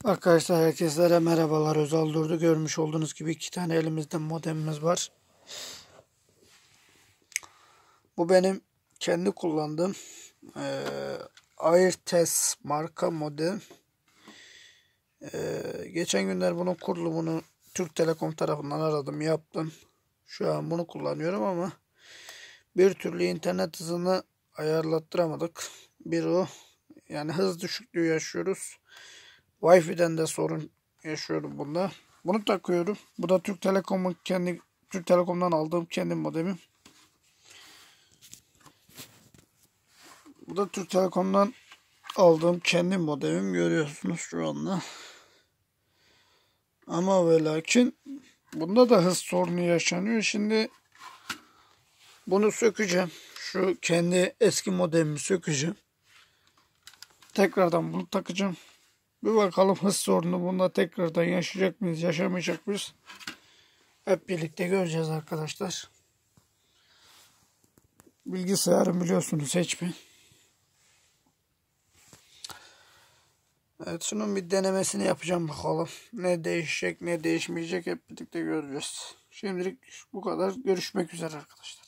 Arkadaşlar herkeslere merhabalar. Özal Durdu. Görmüş olduğunuz gibi iki tane elimizde modemimiz var. Bu benim kendi kullandığım Airtes marka modem. Geçen günler bunun kurulumunu Türk Telekom tarafından aradım, yaptım. Şu an bunu kullanıyorum ama bir türlü internet hızını ayarlattıramadık. Bir o, yani hız düşüklüğü yaşıyoruz. Wi-Fi'den de sorun yaşıyorum bunda. Bunu takıyorum. Bu da Türk Telekom'dan aldığım kendi modemim. Bu da Türk Telekom'dan aldığım kendi modemim, görüyorsunuz şu anda. Ama ve lakin bunda da hız sorunu yaşanıyor. Şimdi bunu sökeceğim. Şu kendi eski modemimi sökeceğim. Tekrardan bunu takacağım. Bir bakalım hız sorunu bunda tekrardan yaşayacak mıyız, yaşamayacak mıyız? Hep birlikte göreceğiz arkadaşlar. Bilgisayarım biliyorsunuz HP. Evet, şunun bir denemesini yapacağım, bakalım. Ne değişecek ne değişmeyecek hep birlikte göreceğiz. Şimdilik bu kadar. Görüşmek üzere arkadaşlar.